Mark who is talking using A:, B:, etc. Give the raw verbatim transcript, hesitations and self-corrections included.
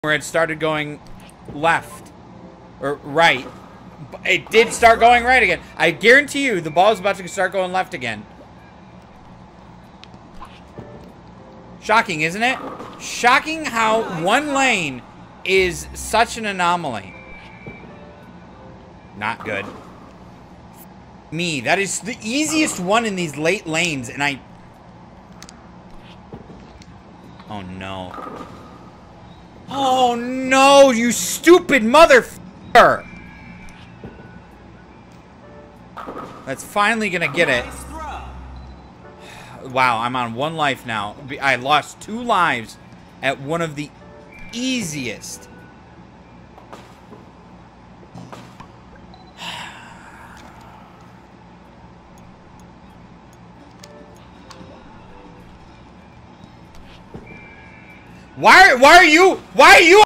A: where it started going left or right. It did start going right again. I guarantee you the ball is about to start going left again. Shocking, isn't it? Shocking how one lane is such an anomaly. Not good. Me, that is the easiest one in these late lanes, and I... Oh, no. Oh, no, you stupid motherfucker! That's finally gonna get it. Wow, I'm on one life now. I lost two lives at one of the easiest. Why, why are you, why are you